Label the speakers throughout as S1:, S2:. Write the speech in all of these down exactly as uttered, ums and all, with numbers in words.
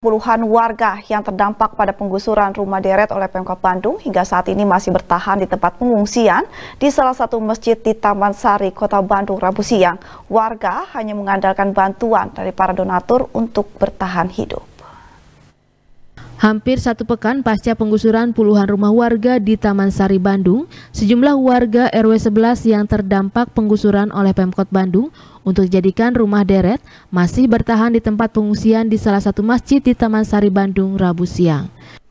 S1: Puluhan warga yang terdampak pada penggusuran rumah deret oleh Pemkot Bandung hingga saat ini masih bertahan di tempat pengungsian di salah satu masjid di Taman Sari, Kota Bandung, Rabu siang. Warga hanya mengandalkan bantuan dari para donatur untuk bertahan hidup.
S2: Hampir satu pekan pasca penggusuran puluhan rumah warga di Taman Sari, Bandung, sejumlah warga R W sebelas yang terdampak penggusuran oleh Pemkot Bandung untuk dijadikan rumah deret masih bertahan di tempat pengungsian di salah satu masjid di Taman Sari, Bandung, Rabu siang.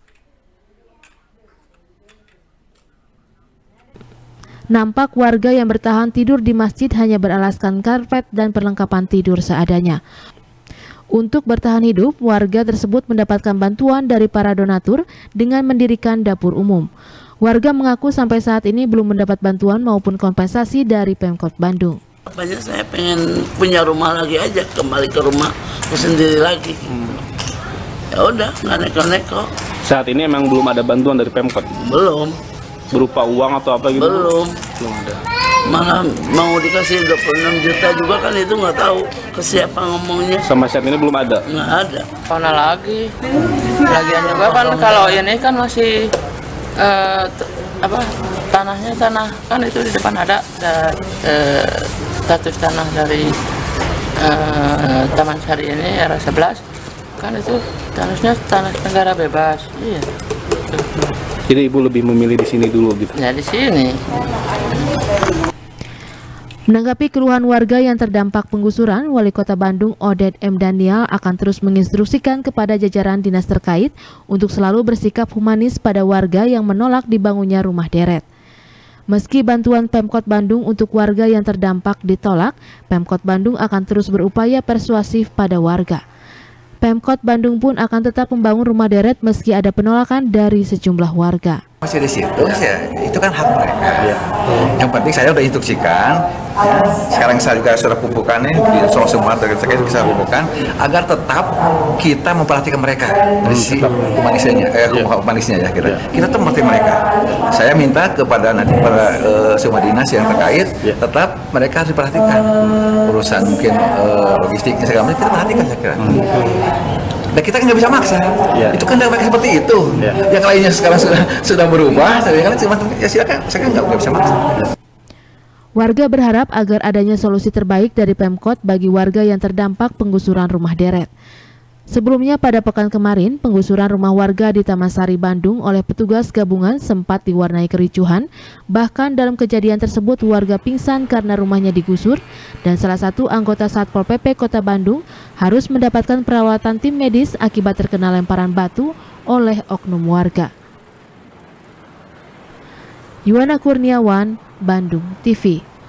S2: Nampak warga yang bertahan tidur di masjid hanya beralaskan karpet dan perlengkapan tidur seadanya. Untuk bertahan hidup, warga tersebut mendapatkan bantuan dari para donatur dengan mendirikan dapur umum. Warga mengaku sampai saat ini belum mendapat bantuan maupun kompensasi dari Pemkot Bandung.
S3: Banyak saya pengen punya rumah lagi aja, kembali ke rumah sendiri lagi. Ya udah, nggak neko-neko.
S4: Saat ini emang belum ada bantuan dari Pemkot?
S3: Belum.
S4: Berupa uang atau apa gitu?
S3: Belum.
S4: Belum ada.
S3: Malah mau dikasih dua puluh enam juta juga kan itu nggak tahu ke siapa ngomongnya.
S4: Sama saat ini belum ada?
S3: Nggak ada.
S5: Mana lagi? Lagian juga kan kalau ini kan masih uh, apa tanahnya tanah kan itu di depan ada uh, status tanah dari uh, Taman Sari ini R W sebelas kan itu tanahnya tanah negara bebas. Iya.
S4: Jadi ibu lebih memilih di sini dulu gitu?
S5: Ya di sini.
S2: Menanggapi keluhan warga yang terdampak penggusuran, Wali Kota Bandung Oded M. Daniel akan terus menginstruksikan kepada jajaran dinas terkait untuk selalu bersikap humanis pada warga yang menolak dibangunnya rumah deret. Meski bantuan Pemkot Bandung untuk warga yang terdampak ditolak, Pemkot Bandung akan terus berupaya persuasif pada warga. Pemkot Bandung pun akan tetap membangun rumah deret meski ada penolakan dari sejumlah warga.
S6: Masih di situ, ya, itu kan hak mereka. Ya. Yang penting saya sudah instruksikan, ya. Sekarang saya juga sudah pupukkan nih di Solo semua terkait saya pupukkan agar tetap kita memperhatikan mereka dari sisi humanisnya, eh, ya. humanisnya ya kita. Ya. Kita tetap memperhatikan mereka. Saya minta kepada nanti para uh, semua dinas yang terkait, ya. Tetap mereka harus diperhatikan. Urusan mungkin uh, logistiknya segala macam kita perhatikan saya kira. Hmm. Nah kita kan nggak bisa maksa, ya. Itu kan mereka seperti itu. Ya. Yang lainnya sekarang sudah sudah berubah, saya kan ya silakan, saya kan nggak bisa maksa.
S2: Warga berharap agar adanya solusi terbaik dari Pemkot bagi warga yang terdampak penggusuran rumah deret. Sebelumnya pada pekan kemarin, penggusuran rumah warga di Taman Sari, Bandung oleh petugas gabungan sempat diwarnai kericuhan. Bahkan dalam kejadian tersebut warga pingsan karena rumahnya digusur dan salah satu anggota Satpol P P Kota Bandung harus mendapatkan perawatan tim medis akibat terkena lemparan batu oleh oknum warga. Yuwana Kurniawan, Bandung T V.